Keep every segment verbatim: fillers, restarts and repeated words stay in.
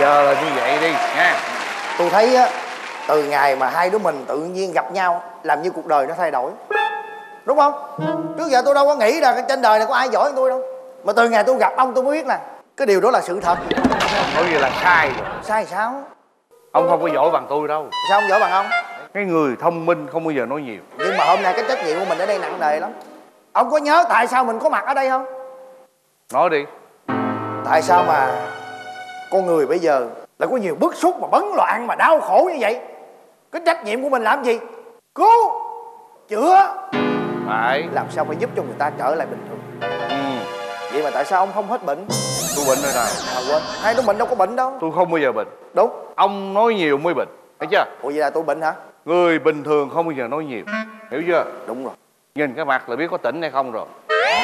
giờ là như vậy đi nha. Tôi thấy á, từ ngày mà hai đứa mình tự nhiên gặp nhau làm như cuộc đời nó thay đổi, đúng không? Trước giờ tôi đâu có nghĩ là trên đời này có ai giỏi hơn tôi đâu. Mà từ ngày tôi gặp ông tôi mới biết là cái điều đó là sự thật. Nói gì là sai rồi. Sai sao? Ông không có giỏi bằng tôi đâu. Sao ông giỏi bằng ông? Cái người thông minh không bao giờ nói nhiều. Nhưng mà hôm nay cái trách nhiệm của mình ở đây nặng nề lắm. Ông có nhớ tại sao mình có mặt ở đây không? Nói đi. Tại sao mà con người bây giờ lại có nhiều bức xúc mà bấn loạn mà đau khổ như vậy? Cái trách nhiệm của mình làm gì? Cứu, chữa. Phải. Làm sao phải giúp cho người ta trở lại bình thường. Ừ. Vậy mà tại sao ông không hết bệnh? Tôi bệnh rồi nè. À quên, hai đứa mình đâu có bệnh đâu. Tôi không bao giờ bệnh. Đúng. Ông nói nhiều mới bệnh, thấy chưa? Ủa vậy là tôi bệnh hả? Người bình thường không bao giờ nói nhiều, hiểu chưa? Đúng rồi. Nhìn cái mặt là biết có tỉnh hay không rồi.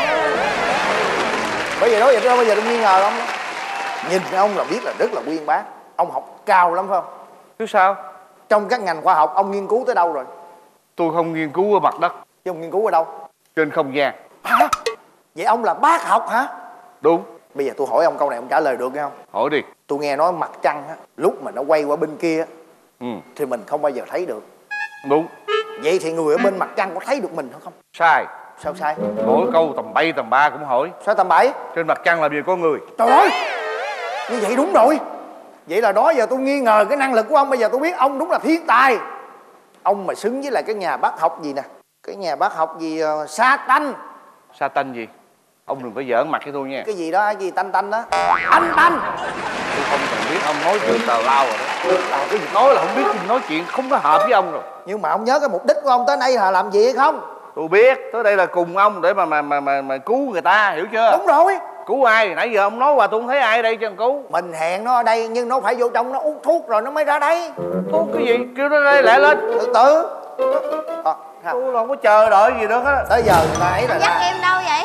Bởi vì đó giờ tôi bây giờ tôi nghi ngờ ông. Nhìn ông là biết là rất là uyên bác. Ông học cao lắm phải không? Chứ sao? Trong các ngành khoa học ông nghiên cứu tới đâu rồi? Tôi không nghiên cứu ở mặt đất. Chứ ông nghiên cứu ở đâu? Trên không gian. Hả? Vậy ông là bác học hả? Đúng. Bây giờ tôi hỏi ông câu này ông trả lời được không? Hỏi đi. Tôi nghe nói mặt trăng á, lúc mà nó quay qua bên kia Ừ. thì mình không bao giờ thấy được. Đúng. Vậy thì người ở bên mặt trăng có thấy được mình không? Sai. Sao sai? Hỏi câu tầm bay tầm ba cũng hỏi. Sao tầm bậy? Trên mặt trăng làm gì có người. Trời ơi, như vậy đúng rồi. Vậy là đó giờ tôi nghi ngờ cái năng lực của ông. Bây giờ tôi biết ông đúng là thiên tài. Ông mà xứng với lại cái nhà bác học gì nè, cái nhà bác học gì uh, sa tanh. Sa tanh gì? Ông đừng có giỡn mặt với tôi nha. Cái gì đó, cái gì tanh tanh đó. Anh tanh. Tôi không cần biết ông nói chuyện tào lao rồi đó. À, cái gì nói là không biết, nói chuyện không có hợp với ông rồi. Nhưng mà ông nhớ cái mục đích của ông tới đây là làm gì hay không? Tôi biết, tới đây là cùng ông để mà mà mà mà, mà cứu người ta, hiểu chưa? Đúng rồi. Cứu ai? Nãy giờ ông nói qua tôi không thấy ai ở đây cho cứu. Mình hẹn nó ở đây nhưng nó phải vô trong nó uống thuốc rồi nó mới ra đây. Thuốc cái gì? Kêu nó đây lẹ lên. Từ từ. À, tôi không có chờ đợi gì nữa hết. tới giờ người ta ấy là dắt ra. em đâu vậy?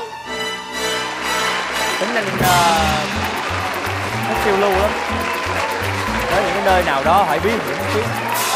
Tính anh uh, nó phiêu lưu lắm. Tới những cái nơi nào đó phải bí hiểm một chút.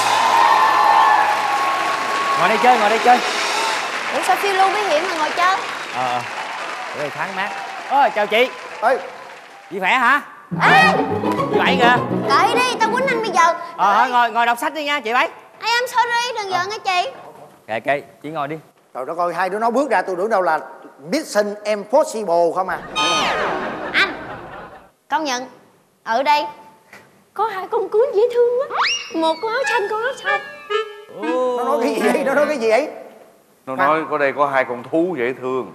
Ngồi đây chơi, ngồi đây chơi. Ủa sao phiêu lưu bí hiểm mà ngồi chơi? Ờ ờ để đây thoáng mát. Ôi chào chị. Ê, Chị khỏe hả? Ê, Chị Bảy kìa. kệ đi, tao quýnh anh bây giờ. Ờ ngồi ngồi đọc sách đi nha chị Bảy. I am sorry, đừng giận nghe chị. Kệ kệ, chị ngồi đi. trời đất ơi, hai đứa nó bước ra tôi tưởng đâu là Mission Impossible không à. Anh công nhận ở đây có hai con cún dễ thương quá. Một con áo xanh, con áo xanh. Nó nói cái gì vậy? Nó nói cái gì vậy? Nó nói có đây có hai con thú dễ thương.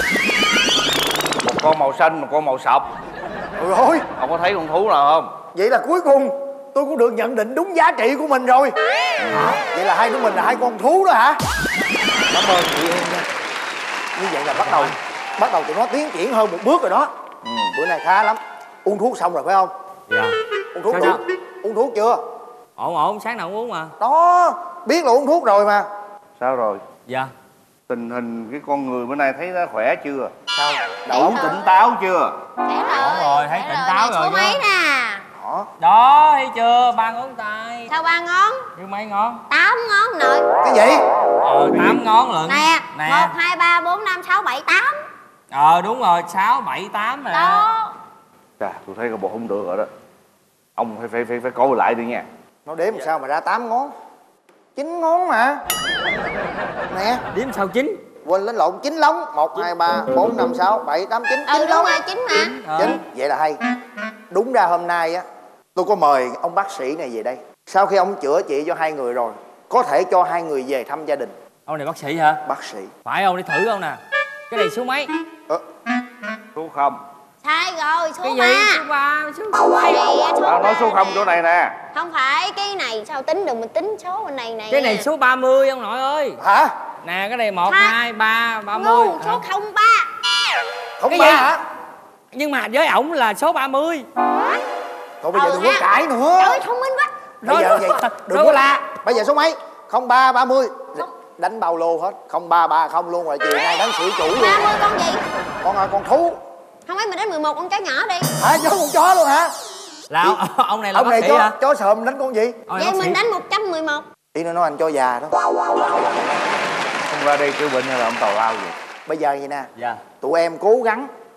Một con màu xanh, một con màu sọc. Ôi ôi, Ông có thấy con thú nào không? vậy là cuối cùng tôi cũng được nhận định đúng giá trị của mình rồi. Hả? Vậy là hai đứa mình là hai con thú đó hả? Cảm ơn chị em nha. Như vậy là bắt đầu bắt đầu tụi nó tiến triển hơn một bước rồi đó. Ừ. Bữa nay khá lắm. Uống thuốc xong rồi phải không? Dạ. Uống thuốc Sao, đủ. sao? Uống thuốc chưa? Ổn ổn, sáng nào cũng uống mà. Đó, biết là uống thuốc rồi mà. Sao rồi? Dạ. Tình hình cái con người bữa nay thấy nó khỏe chưa? Sao? Đủ tỉnh táo chưa? Khỏe rồi. Ổn rồi, thấy khỏe tỉnh táo Nè, rồi số chứ. mấy nè? Đó. Đó, thấy chưa? Ba ngón tay. Sao ba ngón? Như mấy ngón? Tám ngón nội. Cái gì? Ờ, tám ngón lận. Nè, Nè. một, hai, ba, bốn, năm, sáu, bảy, tám. Ờ, đúng rồi, sáu, bảy, tám nè. Đó. Chà, tôi thấy cái bộ không được rồi đó. Ông phải phải phải phải coi lại đi nha. Nó đếm sao mà ra tám ngón? Chín ngón mà. Nè, Đếm sao chín? quên lên lộn, chín lóng. Một, hai, ba, bốn, năm, sáu, bảy, tám, chín. Ừ Chín đúng lóng. rồi, chín mà. Ờ. Chín, vậy là hay. Đúng ra hôm nay á, tôi có mời ông bác sĩ này về đây. Sau khi ông chữa trị cho hai người rồi, có thể cho hai người về thăm gia đình. Ông này bác sĩ hả? Bác sĩ. Phải không, đi thử không nè. Cái này số mấy? Ờ, Số không. Sai rồi, số Cái ba. gì? Số ba, số Này, số Tao nói ba số không nè. chỗ này nè. Không phải, cái này sao tính được, mình tính số bên này này. Cái này số ba mươi ông nội ơi. hả? Nè, cái này một, Ha. hai, ba, ba mươi. Ngu, số không ba. Không Cái ba gì? hả? Nhưng mà với ổng là số ba mươi. Thôi bây giờ Ừ đừng có ha. cãi nữa. Trời ơi, thông minh quá. Bây giờ vậy, đừng Rồi. có la. Bây giờ số mấy? Không ba, ba mươi. Đánh bao lô hết. Không ba, ba không luôn rồi. Chiều nay đánh sĩ chủ luôn. ba mươi con gì? Con à, con thú. Không ấy mình đến mười một con chó nhỏ đi. Hả? Cho con chó luôn hả? Là ông, ông này là Ông bác này sĩ chó, hả? chó sờm đánh con gì? Ông này Vậy bác sĩ. mình đánh một trăm mười một. Ý nó nói anh cho già đó. Không ra đây chữa bệnh hay là ông tào lao gì? Bây giờ vậy nè, Dạ. tụi em cố gắng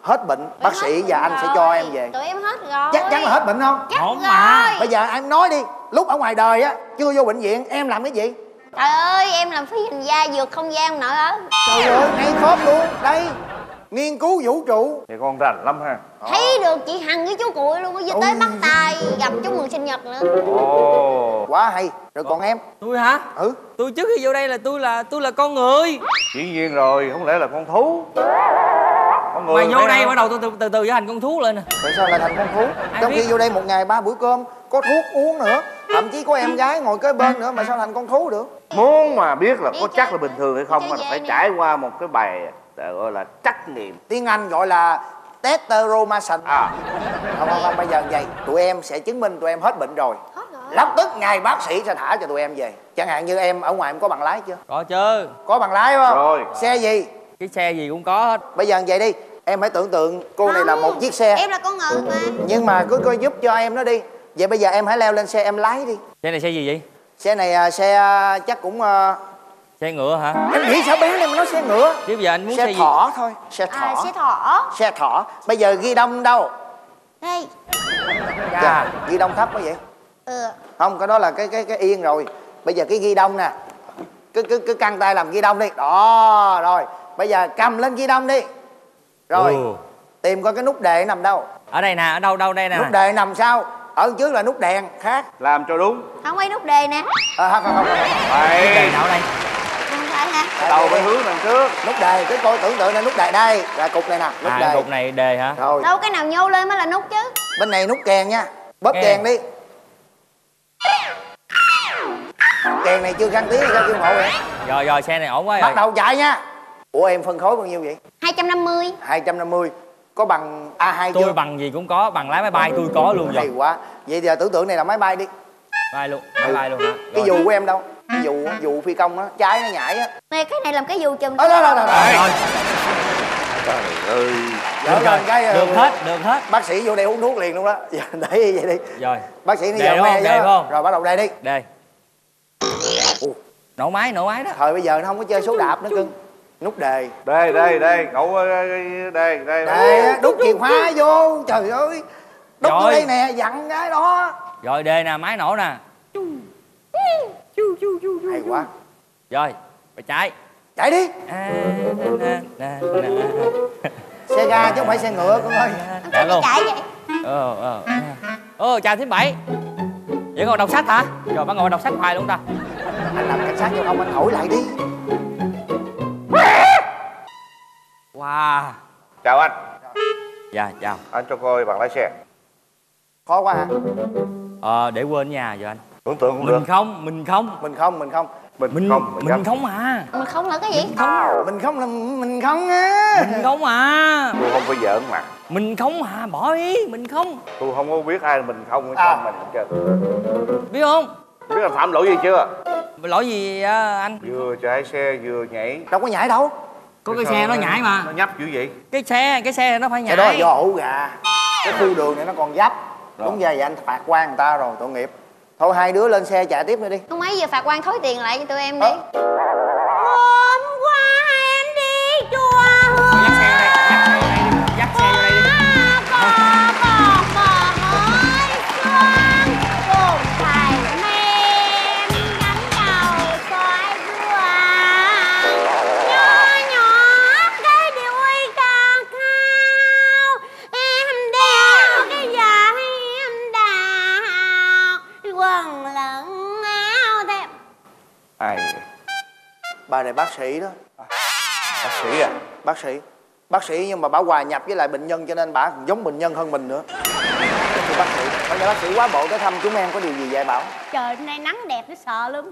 hết bệnh, Tụi bác em sĩ hết và bệnh anh sẽ rồi. cho em về. Tụi em hết rồi. Chắc chắn là hết bệnh không? Chắc Không rồi. mà. Bây giờ em nói đi, lúc ở ngoài đời á chưa vô bệnh viện em làm cái gì? Trời ơi, em làm phí hành gia dược không gian nợ ở. Trời ơi, ngay khớp luôn. Đây, nghiên cứu vũ trụ. Thì con rành lắm ha. Thấy được chị Hằng với chú Cuội luôn, bây giờ tới Ôi. bắt tay gặp chúc mừng sinh nhật nữa. Ồ, Quá hay. Rồi còn em? Tôi hả? Ừ. Tôi trước khi vô đây là tôi là tôi là con người. dĩ nhiên rồi, không lẽ là con thú? Con người Mày vô thấy đây không? bắt đầu từ từ từ từ trở thành con thú lên nè. Tại sao lại thành con thú? Ai Trong biết. khi vô đây một ngày ba bữa cơm, có thuốc uống nữa, thậm chí có em gái ngồi kế bên nữa, mà sao thành con thú được? Muốn mà biết là Đi có chơi- chắc là bình thường hay không đi mà chơi phải về nè. trải qua một cái bài gọi là trắc nghiệm. Tiếng Anh gọi là testosterone. À, Không không không, bây giờ vậy, tụi em sẽ chứng minh tụi em hết bệnh rồi. Hết rồi. Lập tức ngày bác sĩ sẽ thả cho tụi em về. Chẳng hạn như em ở ngoài em có bằng lái chưa? Có chứ. Có bằng lái không? Rồi. Xe gì? Cái xe gì cũng có hết. Bây giờ vậy đi, em hãy tưởng tượng cô này là Không, một chiếc xe. Em là con ngựa mà. Nhưng mà cứ coi giúp cho em nó đi. Vậy bây giờ em hãy leo lên xe em lái đi. Xe này xe gì vậy? Xe này à, xe à, chắc cũng à, Xe ngựa hả? em nghĩ sao bé này mà nói xe ngựa. Chứ bây giờ anh muốn xe, Xe gì? thỏ thôi. Xe À, thỏ. xe thỏ. Xe thỏ. Bây giờ ghi đông đâu? Đây. Dạ. Ghi đông thấp quá vậy? Ừ. Không, cái đó là cái cái cái yên rồi. Bây giờ cái ghi đông nè. Cứ cứ cứ căng tay làm ghi đông đi. Đó, rồi. Bây giờ cầm lên ghi đông đi. Rồi. Ừ. Tìm coi cái nút đề nằm đâu. Ở đây nè, ở đâu đâu đây nè. Nút đề nằm sau. Ở trước là nút đèn khác. làm cho đúng. Không quay nút đề nè. À, không, không, không, không. Đây Phải, nào ở đây? Không phải hả? đầu phải hướng đằng trước. Nút đề, cứ coi tưởng tượng là nút đề đây. Là cục này nè, nút À, đề. cục này đề hả? Rồi. Đâu cái nào nhô lên mới là nút chứ. Bên này nút kèn nha. Bóp Kèn. kèn đi. Kèn này chưa khăn tiếng sao kêu hộ vậy? Rồi rồi, xe này ổn quá rồi. Bắt đầu chạy nha. Ủa em phân khối bao nhiêu vậy? hai trăm năm mươi. hai trăm năm mươi. Có bằng a hai chưa? Tôi bằng gì cũng có, bằng lái máy bay tôi có luôn Hay rồi. quá. Vậy giờ tưởng tượng này là máy bay đi. Bay luôn, máy bay luôn hả? Cái Rồi. dù của em đâu? Cái dù dù phi công á, trái nó nhảy á. Này cái này làm cái dù chùm. Đó đó đó. đó. Rồi, Trời ơi. Dở được lên rồi, cái được ờ, hết, được hết. bác sĩ vô đây uống thuốc liền luôn đó. Giờ để vậy đi. Rồi, Bác sĩ nó Đề giờ đúng me không? chứ. Đề đúng không? Rồi bắt đầu đây đi. đây. Ủa. Nổ máy, nổ máy đó. Thời bây giờ nó không có chơi số đạp nữa cưng. Nút đề. Đây, đây, đây, cậu ơi, đây, đây, đây. Đây á, đút chìa khóa vô. Trời ơi. Đút vô Rồi. đây nè, dặn cái đó. Rồi đề nè, máy nổ nè. Hay quá. Rồi, phải chạy. Chạy đi. À, na, na, na. Xe ga chứ không phải xe ngựa con ơi. Chạy luôn. Chạy vậy. Ờ, ờ. Ờ, chào thím Bảy. Vậy còn đọc sách hả? Rồi bác ngồi đọc sách hoài luôn ta. Anh làm cảnh sát giao thông anh hỏi lại đi. Wow. Chào anh. Dạ, chào. Anh cho coi bằng lái xe. Khó quá hả? Ờ, để quên nhà giờ anh. Tưởng tượng cũng được. Mình không, mình không. Mình không, mình không. Mình, Mình không, mình, mình không. không à. Mình không là cái gì? Không, Mình không là mình không á. mình không à. Tôi không phải giỡn mà. Mình không à, bỏ ý, mình không. Tôi không có biết ai là mình không hay À. không mình hết trơn. Biết không? Biết là phạm lỗi gì chưa? Lỗi gì à, anh? Vừa chạy xe vừa nhảy. Đâu có nhảy đâu. Có cái xe nó nhảy mà. Nó nhấp dữ vậy. Cái xe, cái xe nó phải nhảy. Cái đó là do ổ gà. Cái khu đường này nó còn dấp. Rồi. Đúng ra vậy anh phạt quan người ta rồi, tội nghiệp. Thôi hai đứa lên xe chạy tiếp nữa đi. Không mấy giờ phạt quan thối tiền lại cho tụi em đi. Ờ. Hôm qua em đi chùa Hương. Dắt xe vô đây, dắt xe vô đây đi. Dắt xe vô đây đi. Có còn bờ hơi xuân cùng thầy men đánh đầu xoài dưa. Nhỏ nhỏ cái đuôi cao cao, em đeo cái giày em đào, quần lẫn áo thêm. Ai? Bà này bác sĩ đó. Bác sĩ à? Bác sĩ. Bác sĩ nhưng mà bà hòa nhập với lại bệnh nhân cho nên bà còn giống bệnh nhân hơn mình nữa. Thì bác sĩ. Bây giờ bác sĩ quá bộ tới thăm chúng em có điều gì dạy bảo? Trời hôm nay nắng đẹp nó sợ lắm.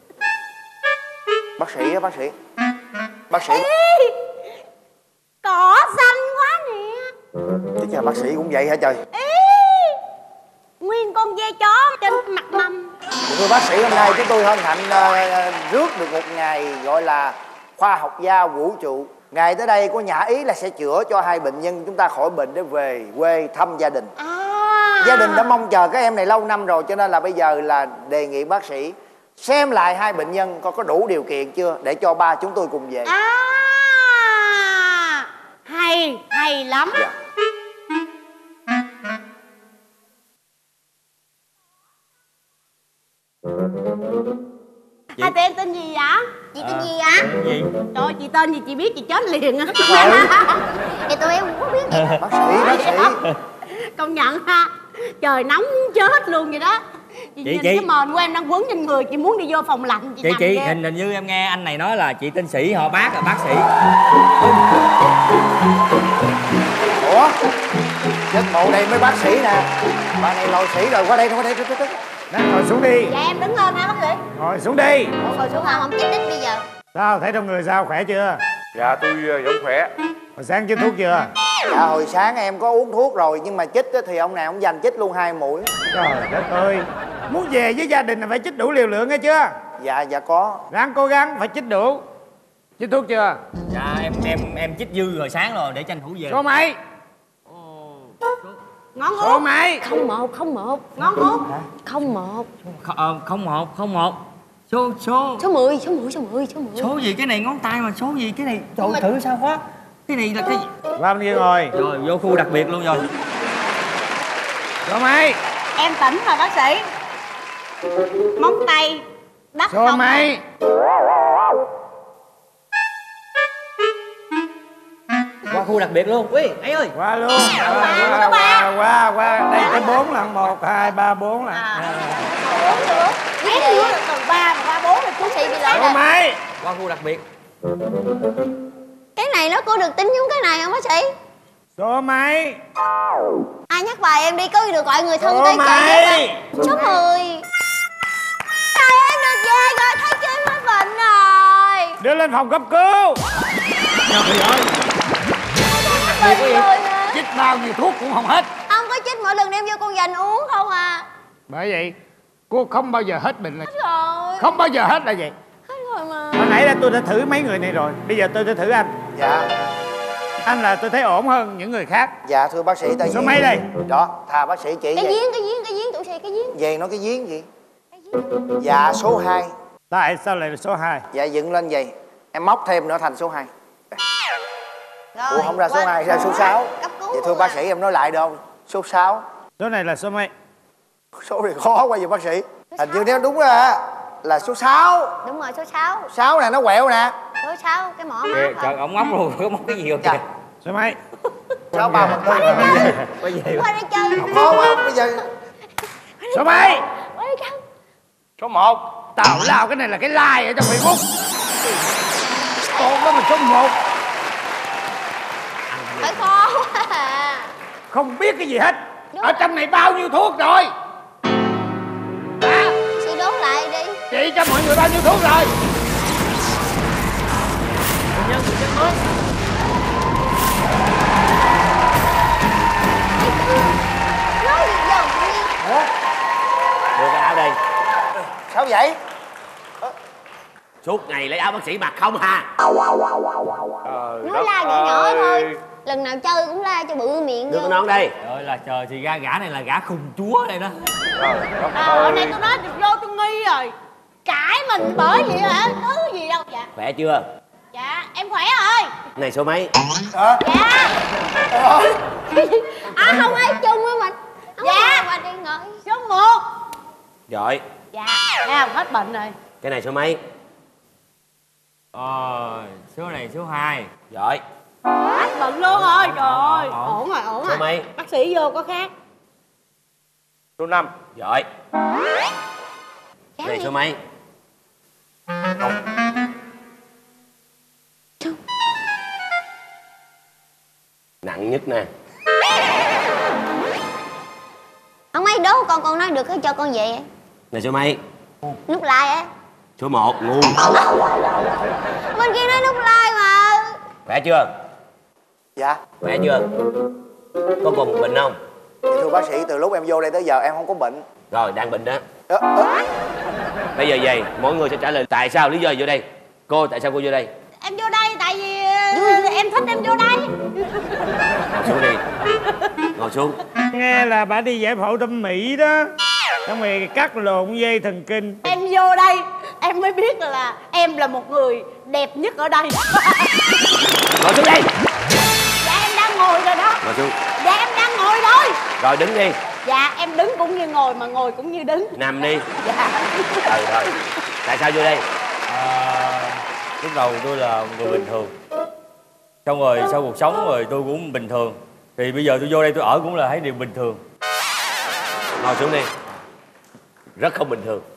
Bác sĩ á, bác sĩ. Bác sĩ. Ê, cỏ xanh quá nè. Chứ chà, bác sĩ cũng vậy hả trời? Ê, nguyên con dê chó trên mặt mâm. Thưa bác sĩ, hôm nay chúng tôi hân hạnh uh, rước được một ngày gọi là khoa học gia vũ trụ. Ngày tới đây có nhã ý là sẽ chữa cho hai bệnh nhân chúng ta khỏi bệnh để về quê thăm gia đình. À. Gia đình đã mong chờ các em này lâu năm rồi cho nên là bây giờ là đề nghị bác sĩ xem lại hai bệnh nhân coi có đủ điều kiện chưa để cho ba chúng tôi cùng về. À, hay hay lắm. lắm. Dạ. Hai tụi em tên gì vậy? Chị tên gì ạ? Gì? Trời ơi, chị tên gì chị biết chị chết liền á. Thì tụi em không có biết gì. Bác sĩ, bác sĩ. Công nhận ha. Trời nóng muốn chết luôn vậy đó. Chị, Chị- nhìn chị- cái mền của em đang quấn trên người, chị muốn đi vô phòng lạnh chị, Chị nằm chị ghê. hình hình như em nghe anh này nói là chị tên Sĩ họ bác là bác sĩ. Ủa? Chết bộ đây mới bác sĩ nè. Bà này lòi sĩ rồi, qua đây, qua đây, qua đây. Nè, ngồi xuống đi. Dạ em đứng lên ha bác sĩ. Ngồi xuống đi. Ủa, ngồi xuống không, không chích đích bây giờ. Sao, thấy trong người sao, khỏe chưa? Dạ tôi ờ, vẫn khỏe. Hồi sáng chích thuốc chưa? Dạ hồi sáng em có uống thuốc rồi, nhưng mà chích á thì ông nào cũng dành chích luôn hai mũi. Trời đất ơi, muốn về với gia đình là phải chích đủ liều lượng nghe chưa? Dạ, dạ có. Ráng cố gắng, phải chích đủ. Chích thuốc chưa? Dạ em em em chích dư hồi sáng rồi để tranh thủ về. Số mấy? Ngón Số út. mấy? Không một, không một. Ngón út. Không một. Không, ờ, không một không một số số Số mười, số mười, số mười, số mười. số gì cái này ngón tay mà số gì cái này trời ơi, thử sao quá cái này là cái gì? Qua bên kia ngồi. Rồi vô khu đặc biệt luôn rồi. Số mấy? Em tỉnh rồi bác sĩ. Móng tay đắp Số không? mấy? Qua khu đặc biệt luôn. Ui ấy ơi. Qua luôn. Qua, qua, qua, qua, qua. Đây tới bốn lần. Một, hai, ba, bốn lần. À. Bốn nữa. Cái gì? Từ ba mà ba bốn là chú sĩ bị lỗi Số rồi. mấy? Qua khu đặc biệt. Cái này nó có được tính giống cái này không bác sĩ? Số mấy? Ai nhắc bài em đi, có gì được gọi người thân Số tới mấy? Số mười. Trời em được về rồi, thấy chưa em hết bệnh rồi. Đưa lên phòng cấp cứu. Trời ơi, Bệnh rồi mà. chích bao nhiêu thuốc cũng không hết. Không có chích, mỗi lần đem vô con dành uống không à. Bởi vậy, cô không bao giờ hết bệnh là Rồi. không bao giờ hết là vậy. Hết rồi mà. Hồi nãy là tôi đã thử mấy người này rồi. Bây giờ tôi sẽ thử anh. Dạ. Anh là tôi thấy ổn hơn những người khác. Dạ thưa bác sĩ, tại Số vì- mấy đây? Đó, thà bác sĩ chỉ Cái vậy. giếng, cái giếng, cái giếng, tụi sĩ cái giếng. Về nói cái giếng gì? Cái giếng. Dạ số hai. Tại sao lại là số hai? Dạ dựng lên vậy. Em móc thêm nữa thành số hai. Rồi, Ủa không ra số qua- hai, ra số sáu. Cấp cứu Vậy thưa luôn bác à. sĩ em nói lại đâu? Số sáu. Số này là số mấy? Số này khó quá vậy bác sĩ. Số Hình như sáu. nếu đúng ra là số sáu. Đúng rồi, số sáu. Sáu nè, nó quẹo nè. Số sáu, cái mỏ Kìa, má. trời ông móc luôn có móc cái gì không Dạ. kìa. Số mấy? Sáu ba phần tư. Bây giờ Qua đây chơi. Khó quá, bây giờ Số mấy? Qua đây chơi. Số một. Tào lao cái này là cái like ở trong Facebook. Con đó mà số một. Phải khó quá à. Không biết cái gì hết. Đúng Ở rồi. trong này bao nhiêu thuốc rồi? Hả? Suy đốn lại đi. Chị cho mọi người bao nhiêu thuốc rồi? nhân nhân mới. Nói gì dần đi. Đưa cái áo đây. sao vậy? Suốt ngày lấy áo bác sĩ mặc không ha? Trời Nói đất la nhỏ nhỏ ơi. thôi. Lần nào chơi cũng la cho bự miệng Đưa vô. cái nón đây. Trời ơi là trời thì ra gã này là gã khùng chúa đây đó. Trời đất À, hôm nay ơi. tôi nói vô tôi nghi rồi. Cãi mình bởi vậy hả? Thứ gì đâu. Dạ. Khỏe chưa? Dạ, em khỏe rồi. Này số mấy? Hả? Dạ. À không ai chung với mình. Không dạ. Qua đi ngồi. Số một. Giỏi. Dạ. Thấy không? Hết bệnh rồi. Cái này số mấy? Ờ, số này số hai. Giỏi. Hết bệnh luôn rồi. Trời ơi. ổn, Ổn rồi, ổn Số rồi. mấy? Bác sĩ vô có khác. Số năm. Giỏi. Dạ Này gì? số mấy? Nặng nhất nè. Không mấy đố con con nói được cái cho con về. Này số mấy? Nút like á. Số một. Ngu. Bên kia nói nút like mà. Khỏe chưa? Dạ. Khỏe chưa? Có còn bệnh không? Dạ, thưa bác sĩ, từ lúc em vô đây tới giờ em không có bệnh. Rồi, đang bệnh đó. Ơ, ơ, Bây giờ vậy, mỗi người sẽ trả lời tại sao lý do vô đây. Cô, tại sao cô vô đây? Em vô đây tại vì ờ, em thích em vô đây. Ngồi xuống đi. Ngồi xuống. Nghe là bà đi giải phẫu thẩm mỹ đó. Xong rồi cắt lộn dây thần kinh. Em vô đây em mới biết là, là em là một người đẹp nhất ở đây. Ngồi xuống đây. Dạ em đang ngồi rồi đó. xuống. Dạ em đang ngồi thôi. Rồi đứng đi. Dạ em đứng cũng như ngồi mà ngồi cũng như đứng. Nằm đi. Dạ. Ừ rồi. Tại sao vô đây? À, lúc đầu tôi là người bình thường, xong rồi sau cuộc sống rồi tôi cũng bình thường, thì bây giờ tôi vô đây tôi ở cũng là thấy điều bình thường. Ngồi xuống đi. Rất không bình thường.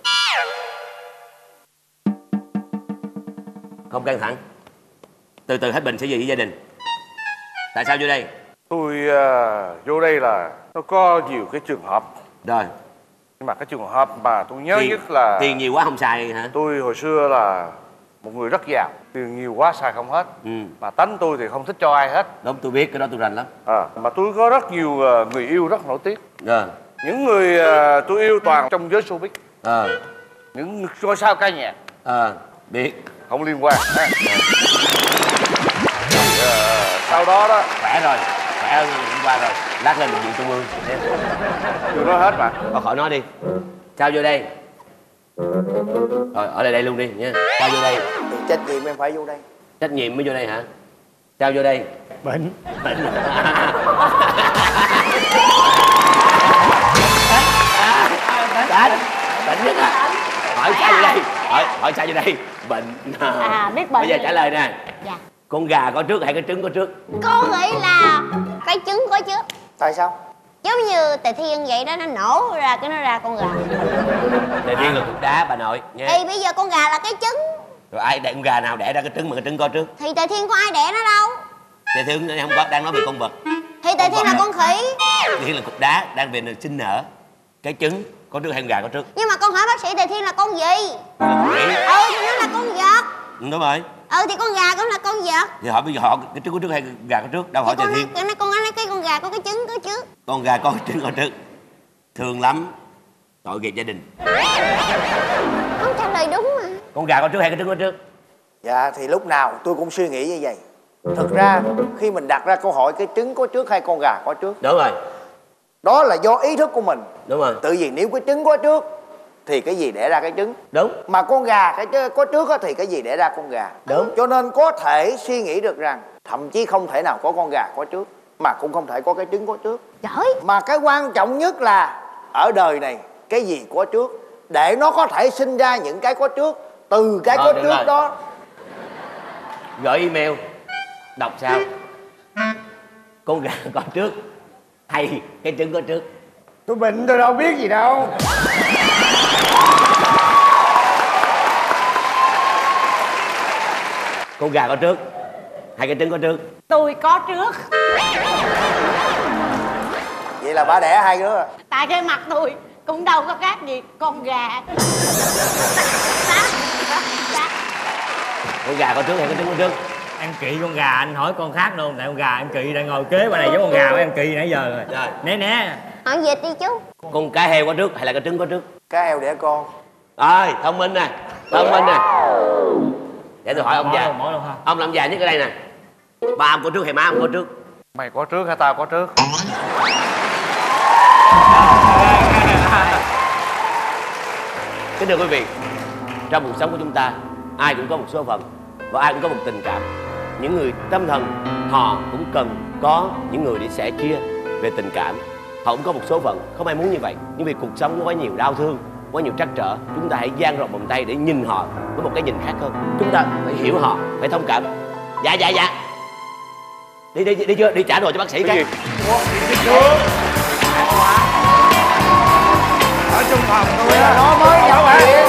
Không căng thẳng. Từ từ hết bệnh sẽ về với gia đình. Tại sao vô đây? Tôi uh, vô đây là nó có nhiều cái trường hợp. Rồi. Nhưng mà cái trường hợp mà tôi nhớ Tiền, nhất là tiền nhiều quá không xài hả? tôi hồi xưa là một người rất giàu, tiền nhiều quá xài không hết. Ừ. Mà tánh tôi thì không thích cho ai hết. Đúng, tôi biết cái đó tôi rành lắm. À, mà tôi có rất nhiều uh, người yêu rất nổi tiếng. Rồi. Những người uh, tôi yêu toàn trong giới showbiz. Ờ. Những ngôi sao ca nhạc. Ờ. Biết. Không liên quan. Ha. Thì, uh, sau đó đó. Khỏe rồi. Khỏe hơn hôm qua rồi. Lát lên bệnh viện trung ương. Chưa nói hết mà. Thôi khỏi nói đi. Sao vô đây? Rồi ở đây đây luôn đi nha. Sao vô đây? Trách nhiệm em phải vô đây. Trách nhiệm mới vô đây hả? Sao vô đây? Bệnh. Bệnh. Bệnh. Bệnh nhất à? Hỏi sao vô đây? Hỏi, hỏi sao vô đây? Bệnh. À biết bệnh. Bây giờ trả lời nè. Dạ. Con gà có trước hay cái trứng có trước? Cô nghĩ là cái trứng có trước. Tại sao? Giống như Tề Thiên vậy đó, nó nổ ra cái nó ra con gà. Tề Thiên là cục đá bà nội nha. Thì bây giờ con gà là cái trứng. Rồi ai đẻ con gà nào đẻ ra cái trứng mà cái trứng có trước? Thì Tề Thiên có ai đẻ nó đâu. Tề Thiên không có, đang nói về con vật. Thì Tề Thiên là con khỉ. Tề Thiên là cục đá đang về sinh nở. Cái trứng có trước hay con gà có trước? Nhưng mà con hỏi bác sĩ Tề Thiên là con gì? Nghĩ. Ừ thì nó là con vật. Ừ, đúng rồi. Ừ thì con gà cũng là con vật. Thì hỏi bây giờ họ cái trứng có trước hay gà có trước? Đâu hỏi Tề Thì Thiên. con nói, con nói cái con gà có cái trứng có trước. Con gà có trứng có trước. Thương lắm. Tội nghiệp gia đình. Không trả lời đúng mà. Con gà có trước hay cái trứng có trước? Dạ thì lúc nào tôi cũng suy nghĩ như vậy. Thực ra khi mình đặt ra câu hỏi cái trứng có trước hay con gà có trước, Đúng rồi. đó là do ý thức của mình. Đúng rồi. Tự vì nếu cái trứng có trước thì cái gì đẻ ra cái trứng. Đúng. Mà con gà cái trứng có trước á thì cái gì đẻ ra con gà. Đúng. Cho nên có thể suy nghĩ được rằng thậm chí không thể nào có con gà có trước, mà cũng không thể có cái trứng có trước. Trời. Mà cái quan trọng nhất là ở đời này cái gì có trước, để nó có thể sinh ra những cái có trước. Từ cái Ờ, có được trước rồi. đó. Gửi email. Đọc sao? Con gà có trước hay cái trứng có trước? Tôi bệnh tôi đâu biết gì đâu. Con gà có trước hay cái trứng có trước? Tôi có trước. Vậy là bà đẻ hai đứa. Tại cái mặt tôi cũng đâu có khác gì con gà. Con gà có trước hay cái trứng có trước? Em kỵ con gà, anh hỏi con khác luôn. Tại con gà em kỵ đang ngồi kế bên này giống con gà của em kỵ nãy giờ rồi. Rồi. Né né. Hỏi vịt đi chú. Con cá heo có trước hay là cái trứng có trước? Cá heo đẻ con. Rồi, thông minh nè. Thông minh nè. Để tôi hỏi ông Mỗi già. luôn, mỗi luôn ha. Ông làm già nhất ở đây nè. Ba ông có trước hay má ông có trước? Mày có trước hay tao có trước? Kính thưa quý vị, trong cuộc sống của chúng ta, ai cũng có một số phận và ai cũng có một tình cảm. Những người tâm thần, họ cũng cần có những người để sẻ chia về tình cảm. Họ cũng có một số phận, không ai muốn như vậy. Nhưng vì cuộc sống nó có nhiều đau thương, có nhiều trắc trở, chúng ta hãy dang rộng vòng tay để nhìn họ với một cái nhìn khác hơn. Chúng ta phải hiểu họ, phải thông cảm. Dạ dạ dạ. Đi đi đi chưa? Đi trả đồ cho bác sĩ cái. Ở trong phòng tôi Vậy là á. nó mới nhập viện.